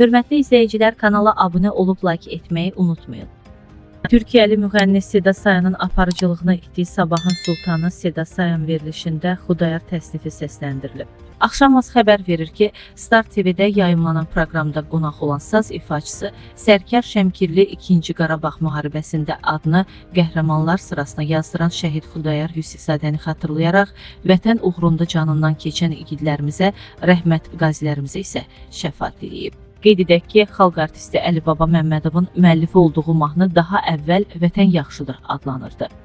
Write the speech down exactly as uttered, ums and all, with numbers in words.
Hörmətli izləyicilər, kanala abunə olub like etməyi unutmayın. Türkiyəli müğənni Seda Sayanın aparıcılığına etdiyi Sabahın Sultanı Seda Sayan verilişində Xudayar təsnifi səsləndirilib. Axşamaz xəbər verir ki, Star T V-də yayımlanan proqramda qonaq olan saz ifaçısı Sərkər Şəmkirli ikinci Qarabağ müharibəsində adını qəhrəmanlar sırasına yazdıran şəhid Xudayar Yusifzadəni xatırlayaraq vətən uğrunda canından keçən igidlərimizə rəhmət, qazilərimizə isə şəfaət diləyib. Qeyd edək ki, xalq artisti Əli Baba Məmmədovun müəllifi olduğu mahnı daha əvvəl Vətən Yaxşıdır adlanırdı.